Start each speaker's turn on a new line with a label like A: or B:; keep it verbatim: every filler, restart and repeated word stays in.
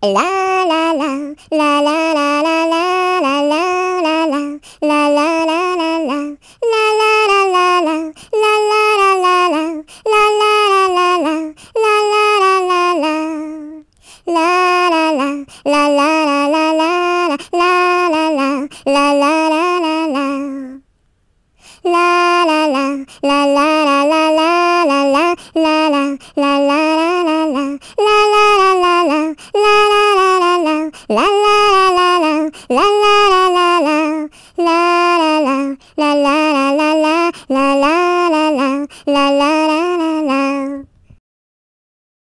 A: La la la, la la la la la la la la la, la la la la la, la la la la la, la la la la la, la la la la la, la la la la la, la la la, la la la la la, la la la, la la la la la. La la la, la la la la la la la la la, la la la la la, la la la la la, la la la la la, la la la la la, la la la la la, la la la, la la la la la, la la la la, la la